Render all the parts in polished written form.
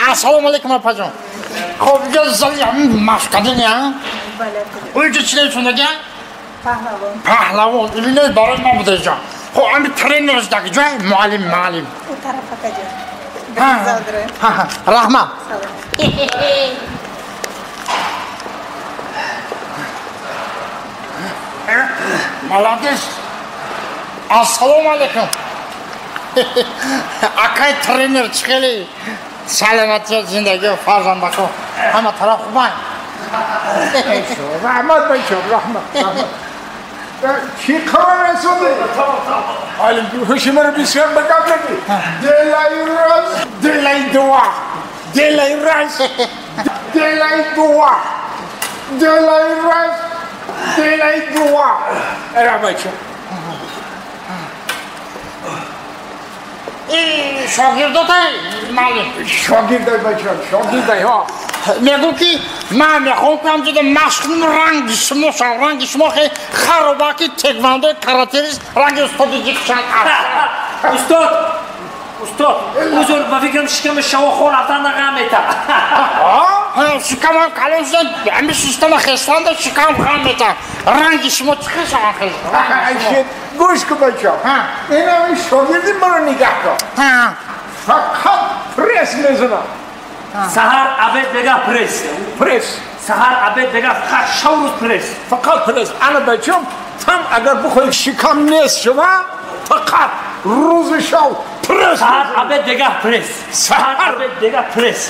Assalomu alaykum opajon. Xo'p, go'zal mashqadin ya. O'zi chiday shundaga? Pahlavon. Pahlavon, ilinay borma budajon. Xo'p, endi trenerimizdagi joy muallim. U tarafga joy. Ha, rahmat. Молодец. Assalomu alaykum. Akay trener chiqali. Salomatlik zindagi farzandako. Hamma taraf qilmang. Rahmat baycham, rahmat. Chi xabar rasuli? Halim hushimar bisam bagabli. Delay dua. Delay dua. Era baycham. Şagirdotay malum. Şagirday baycham, şagirday ha. Megum ki man mekhom juda mashhur rangi shmohi kharobaki tekvando karateist rangi ustodigi kishan Ustod, uzr, ma fikrim shikam shavoxon atanda g'am eta. Ha, shikam kalonsan, hamma sistema xestanda shikam g'am eta. Rangi shmo chiqish axir. Ayşe, go'sh ku baycham. Ha, ina şagirdim bana nigah kar. Ha. Faqat pres mezuna. Sahar abed bega pres. Sahar abed bega faqat shavruz pres. Faqat pres. Ana baycham, tam agar bu khoy shikam nes shuma, faqat ro'zi shav pres. Sahar abed bega pres. Sahar abed bega pres.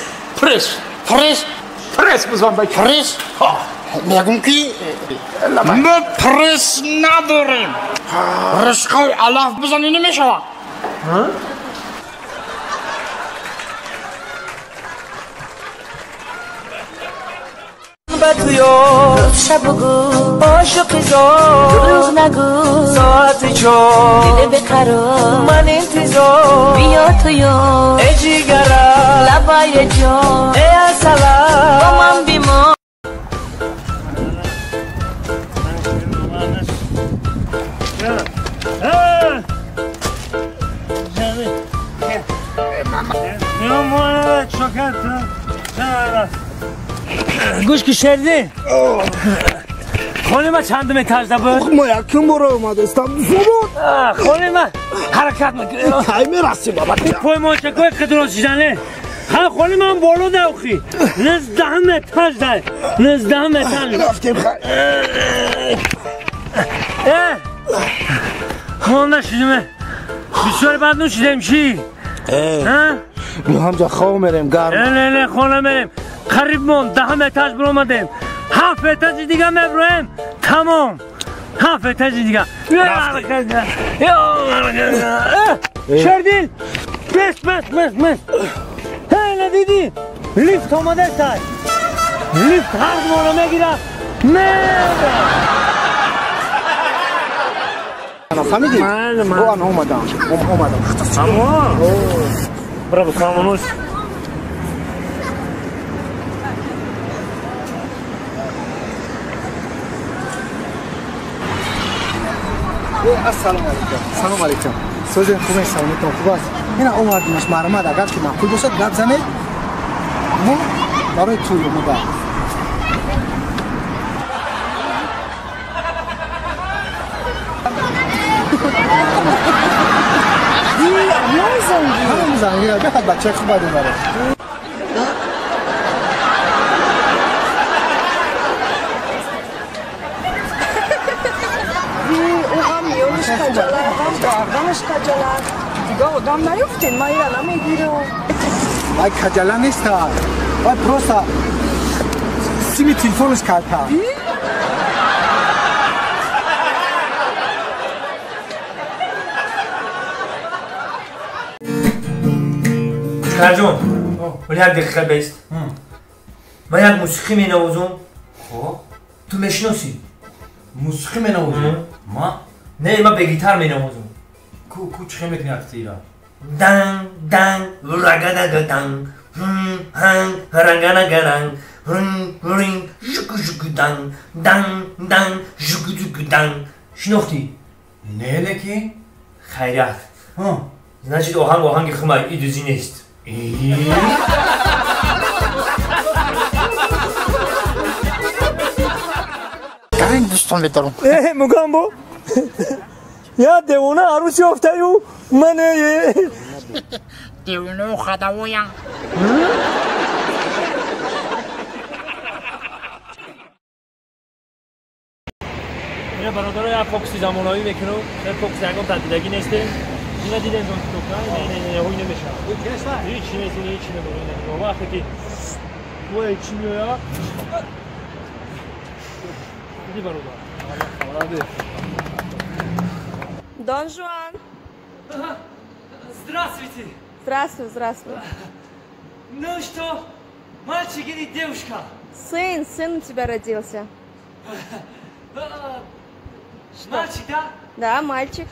Pres bizon baycham. Pres. Megum ki me pres nadorim. Rizqoy alaf bizon nimeshava? Ha? روز شب بگو عاشق زار دروغ نگو ساعت چار دل بقرار من انتظار بیا تو یا ای جیگرم لبای جان ای اصلا با من بیمان گوش که شردی؟ خانه ما چند مترجده بود؟ ما یکم برو اومده استم زود خانه ما حرکت میکنه تایمه راستی بابا پای ما چکای قدران شیدنه خانه من بالا دوخی 19 مترجده 19 مترجده رفتیم ما نشیدیم بسیار بعد نشیدیم چی؟ ما همجا خواه میریم گرم نه خانه میریم قریب مون 10 مترج برو آمدیم 7 مترج دیگه میبرویم تمام 7 مترج دیگه شردیل بس هی ندیدی لیفت آمده سر لیفت هر ما رو میگیره فهمیدی؟ او آن اومدم اما برا بکنمونوش سلام علیکم سوزن خوبه سلامتون خوب است اینا اومدیمش مرمد اگر که معقول باشد گپ زنید ما برای توی اومده همه میزنگی بخواد بچه خوب باید بره آدمش خجالت دیگه آدم نیفتین ما ایران نمیگیره باید خجالت نیست باید پروسا سیمی تلفونش کرده کرجون ولی یک دقیقه بیست من یک موسیقی می نوازم تو میشناسی موسیقی می نوازم ما؟ نه من به گیتار می نوازم کو چه میکنی اکتیرا؟ دنگ رگدگدنگ هنگ رنگنگرنگ رنگ شکو دنگ شکو دنگ شناختی؟ نه لکی؟ خیرت значит آهنگ خمای ایدوزی نیست دوستان میدارم مگم با یا دیوانه عروس یافته و من دیوانه و خداویم اینا برادرای فوکسی زمانایی میکنه نه فوکس انگام تعدیدگی نیسته اینا دیدن اون تو نه هوی نمیشه هیچ نیست هیچ نمیشه وقتی که وای چی میاد دی برادر Дон Жуан. Здравствуйте. Здравствуй, здравствуй. Ну что, мальчик или девушка? Сын у тебя родился. Мальчик, да? Да, мальчик.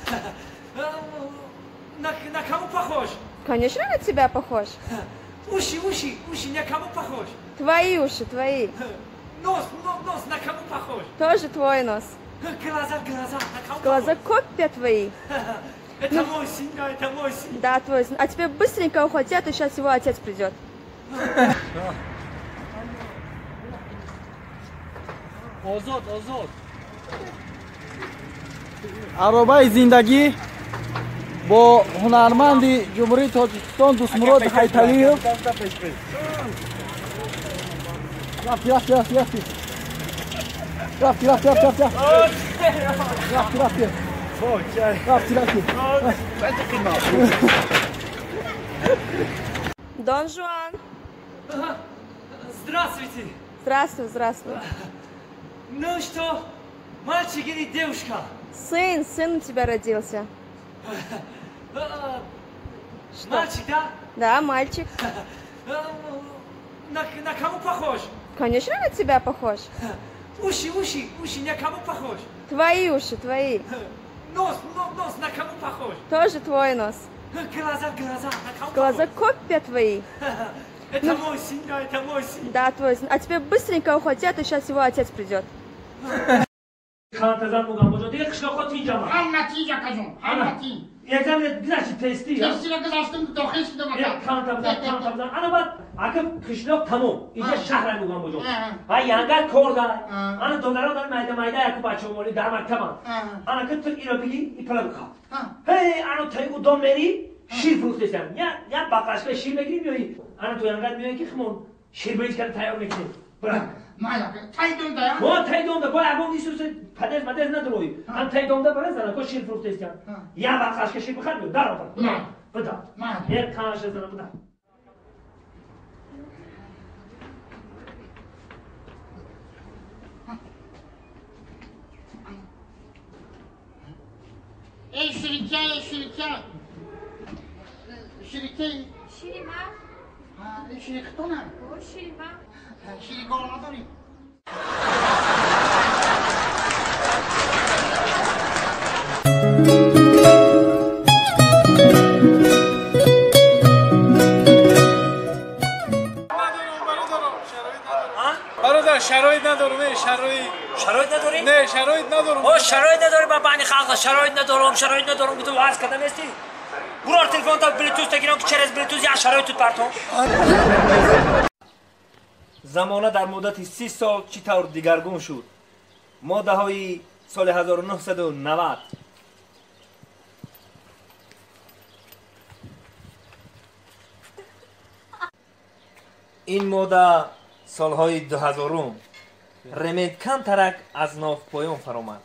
На кого похож? Конечно, на тебя похож. Уши на кого похож? Твои уши, твои. Нос на кого похож? Тоже твой нос. Глаза на кого Глаза копия твои. Это мой сын, да, это мой сын. Да, твой сын. А теперь быстренько уходи, а то сейчас его отец придет. Озод. аробаи зиндагӣ бо ҳунарманди ҷумҳурии тоҷикистон дӯстмурод ҳайталиев Дон Жуан. Здравствуйте. Здравствуй. Ну что, мальчик или девушка? Сын у тебя родился. Мальчик, да? Да, мальчик. На кого похож? Конечно, на тебя похож. Уши на кого похож? Твои уши, твои. Нос на кого похож? Тоже твой нос. Глаза на кого Глаза похож? копия твои. Это мой сын, да, это мой сын. Да, твой сын. А теперь быстренько уходи, а то сейчас его отец придет. Кантазан мугам божо دیگه قشلاقات میجام همتی جکجون همتی یکم گذاشت تستی تستی رو گذاشتم داخل شده یک کانتابزن انا بعد اگه قشلاق تمام اینجا شهر موگم بجو و ینگر کوردا انا دلارا دارم مایده یک بچه مولی در مکتبم انا که تو اینو بگی این پلا بخوا هی انا تایگو دام میری شیر فروختیم یا بقاشکای شیر بگیریم یا انا تو ینگر میای که خمون شیر بریز کردن تیار میکنیم برم تایدونده یا؟ ما تایدونده با اگه نیست پدر مدر نداروی هم تایدونده برای زنه که شیر فروختیست کن یا بقاش که شیر بخواد بیاد در آفر نه بدا نه یک کانش زنه بدا ای شریکه شیریما این شریکتونه او شیریما شریکار نداری برادر شرایط ندارم شرایط نداری؟ نه شرایط ندارم شرایط نداری با بانی خلق شرایط ندارم تو واز کدام هستی؟ برو تلفن تا بلوتوث تگیرم که چرز بلوتوث یا شرایط تو پرتون زمانه در مدت 30 سال چی طور دیگرگون شد ماده های سال 1990 این ماده سالهای 2000 رمید کم ترک از ناف پایان فرامد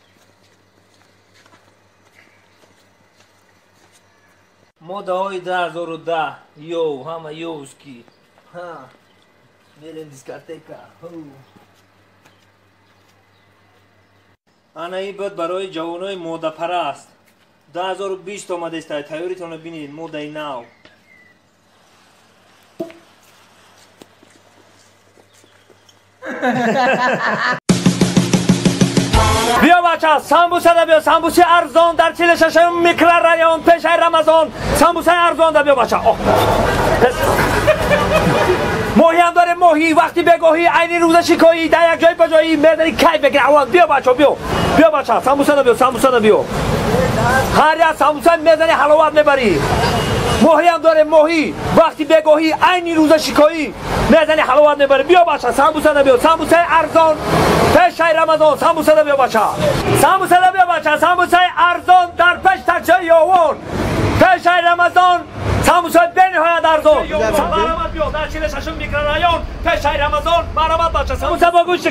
ماده های 2010 یو همه یوزکی ها میریم دیسکاتیکا انا این بود برای جوانای موده پرست 2020 آمده است تیاریتون رو بینید موده نو بیا بچه سامبوسه ده بیا سامبوسه ارزان در 46 میکر ریان پیش رمضان سامبوسه ارزان ده بیا بچه ماهی هم داره ماهی وقتی بگاهی عینی روز شکایی در یک جای بجایی مردنی کی بگیره اوان بیا بچه بیا بچه سامبوسه ده بیا هر یک سامبوسه میزنی حلاوت میبری ماهی هم داره ماهی وقتی بگاهی عین روز شکایی میزنی حلاوت میبره بیا بچه سمبوسه ده بیا سمبوسه ارزان پیش رمضان سمبوسه ده بیا بچه سمبوسه ده بیا بچه سمبوسه ارزان در پیش تکچه یاور پیش رمضان سمبوسه بنهایت ارزان برامت بیا در 46 میکرورایون پیش رمضان برامت بچه سمبوسه با گوشت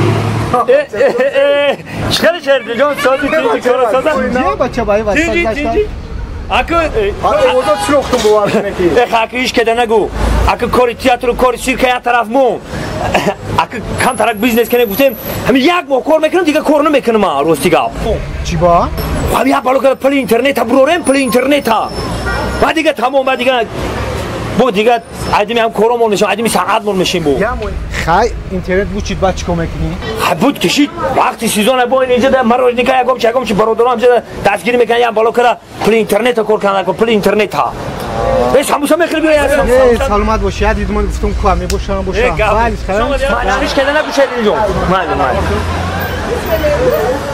خیلی شرده جان سازی تیجی کارا سازن بچه بایی واسه Akı orada çoktu bu var ki. Akı iş kede negu. Akı kori tiyatro kori sirkaya taraf mu? Akı kan tarak biznes kene gustem. Hem yak mo kor mekanım diga korunu mekanım ha rostiga. Çiba? Abi ya balo kada pali interneta brorem pali interneta. Ba diga tamam ba diga. Bu diga ademi hem korum olmuşum ademi saat olmuşum bu. Ya mo خای اینترنت بود چیت بعد چیکار میکنی؟ بود کشید وقتی سیزون با اینجا ده مرور نکای یکم چگم چی برادرام چه دستگیری میکنن یا بالا کرا پلی اینترنت کار کنن پلی اینترنت ها بس هموسا میخری بیا نه سلامت باشی یاد دیدم گفتم کو می باشم باشم ولی خیلی هیچ کدوم نگوشه اینجا